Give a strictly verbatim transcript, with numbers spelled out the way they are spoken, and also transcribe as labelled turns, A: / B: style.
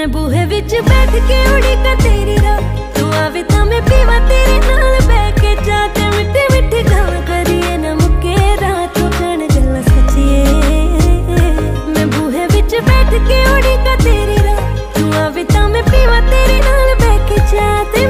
A: मैं बूहे विच बैठ के उड़ीका तेरी रात तू आवे तां मैं पीवा तेरे नाल बैठ के जाके मिट्टी मिट्टी गल्लां करिए ना मुक्के रात हो जाने गल्लां सच्चिए। मैं बूहे विच बैठ के उड़ीका तेरी रात तू आवे तां मैं पीवा तेरे नाल बैठ के जाके